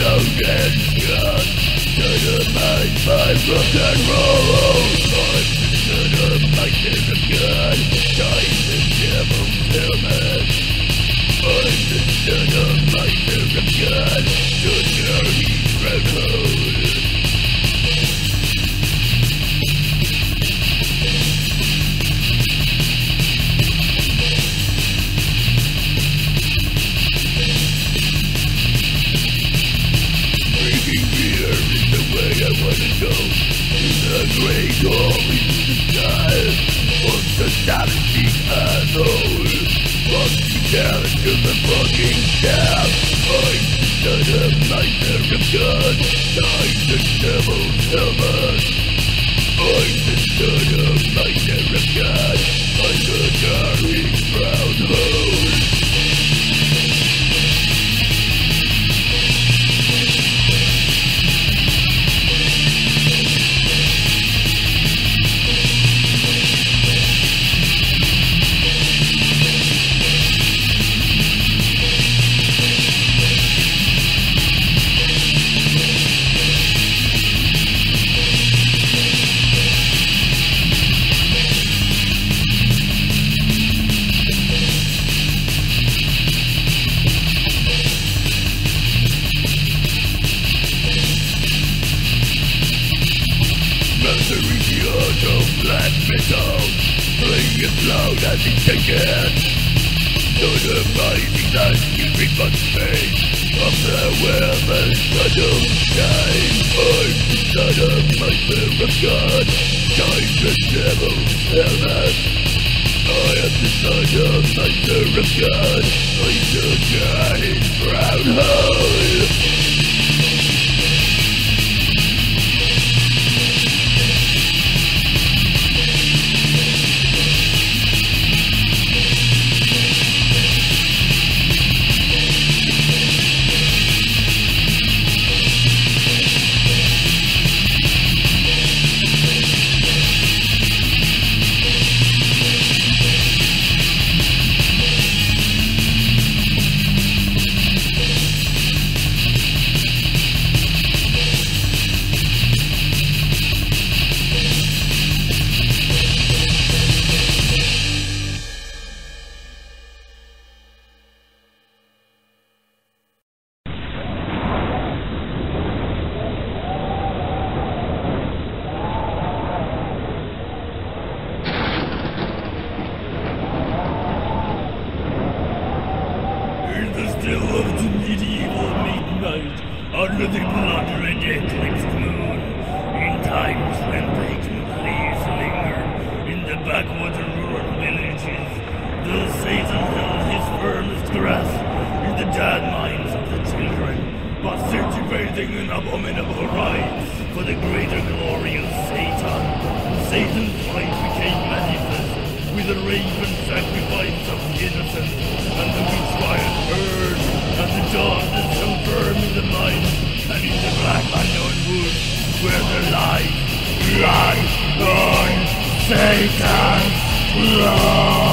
Dynamite my rock and roll. I'm the dynamite of God. I'm the devil's helmet. I'm the dynamite of God. To carry stronghold. I wanna go to the great hall into the sky of the galaxy unknown. Walking down to the fucking town. I'm the dynamite of God. I'm the devil's helmet. I'm the dynamite of God. I'm the darling brown hole. Black metal, playing it loud as it can. Dynamiting that every but face of the weapons that don't shine. I'm the dynamite of God. I'm the devil's helmet. I am the dynamite of God. I'm the giant brown hole. Under the blood-red eclipsed moon, in times when vacant leaves linger in the backwater rural villages, though Satan held his firmest grasp in the dead minds of the children, participating in abominable rites for the greater glory of Satan. Satan's fight became manifest with the raven sacrifice of the innocent and the misfired herd, and the darkness so firm in the mind and in the black unknown woods where the light on Satan's blood.